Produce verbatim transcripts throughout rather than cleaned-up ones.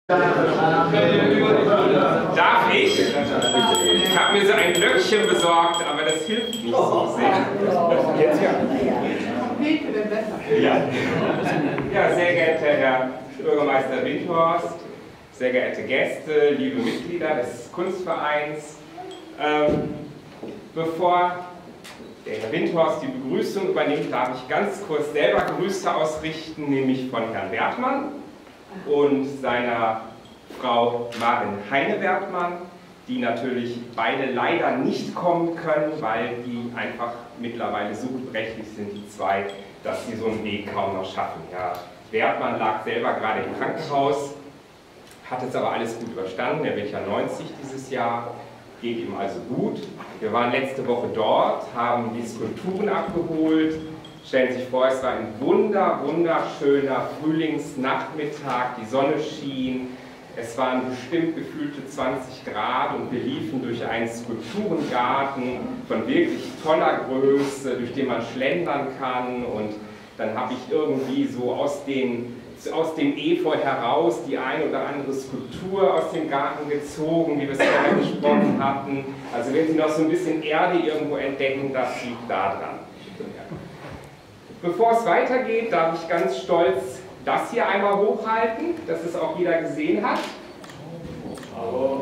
Darf ich? Ich habe mir so ein Glöckchen besorgt, aber das hilft nicht so sehr. Jetzt ja. Ja. Ja, sehr geehrter Herr Bürgermeister Windhorst, sehr geehrte Gäste, liebe Mitglieder des Kunstvereins. Ähm, bevor der Herr Windhorst die Begrüßung übernimmt, darf ich ganz kurz selber Grüße ausrichten, nämlich von Herrn Wertmann und seiner Frau Maren Heine-Wertmann, die natürlich beide leider nicht kommen können, weil die einfach mittlerweile so gebrechlich sind, die zwei, dass sie so einen Weg kaum noch schaffen. Ja, Wertmann lag selber gerade im Krankenhaus, hat jetzt aber alles gut überstanden, er wird ja neunzig dieses Jahr, geht ihm also gut. Wir waren letzte Woche dort, haben die Skulpturen abgeholt. Stellen Sie sich vor, es war ein wunder, wunderschöner Frühlingsnachmittag, die Sonne schien, es waren bestimmt gefühlte zwanzig Grad und wir liefen durch einen Skulpturengarten von wirklich toller Größe, durch den man schlendern kann, und dann habe ich irgendwie so aus, den, aus dem Efeu heraus die eine oder andere Skulptur aus dem Garten gezogen, wie wir es vorher besprochen hatten. Also wenn Sie noch so ein bisschen Erde irgendwo entdecken, das liegt da dran. Bevor es weitergeht, darf ich ganz stolz das hier einmal hochhalten, dass es auch jeder gesehen hat. Oh.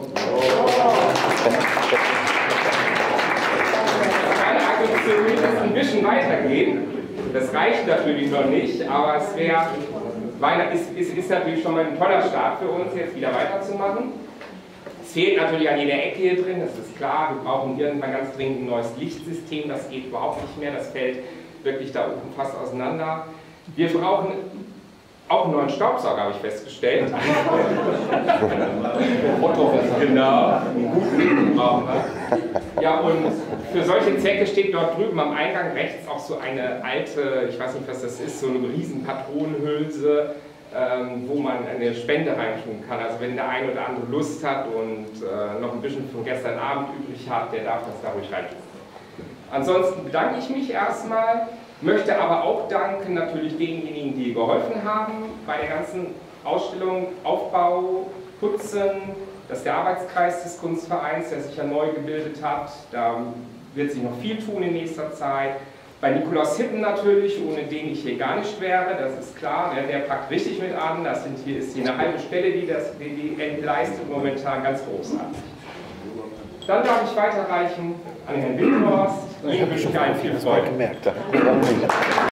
Keine Aktion wird es ein bisschen weitergehen. Das reicht natürlich noch nicht, aber es wäre, ist, ist, ist natürlich schon mal ein toller Start für uns, jetzt wieder weiterzumachen. Es fehlt natürlich an jeder Ecke hier drin, das ist klar. Wir brauchen irgendwann ganz dringend ein neues Lichtsystem, das geht überhaupt nicht mehr, das fällt wirklich da oben fast auseinander. Wir brauchen auch einen neuen Staubsauger, habe ich festgestellt. Genau, einen guten brauchen wir. Ja, und für solche Zwecke steht dort drüben am Eingang rechts auch so eine alte, ich weiß nicht, was das ist, so eine riesen Patronenhülse, ähm, wo man eine Spende reintun kann. Also wenn der eine oder andere Lust hat und äh, noch ein bisschen von gestern Abend übrig hat, der darf das da ruhig reintun. Ansonsten bedanke ich mich erstmal, möchte aber auch danken natürlich denjenigen, die geholfen haben bei der ganzen Ausstellung, Aufbau, Putzen. Das ist der Arbeitskreis des Kunstvereins, der sich ja neu gebildet hat. Da wird sich noch viel tun in nächster Zeit. Bei Nikolaus Hippen natürlich, ohne den ich hier gar nicht wäre, das ist klar, der, der packt richtig mit an. Das sind hier, ist hier eine halbe Stelle, die das die, die entleistet, momentan ganz großartig. Dann darf ich weiterreichen an Herrn Windhorst. Ich habe schon viel Freude gemerkt.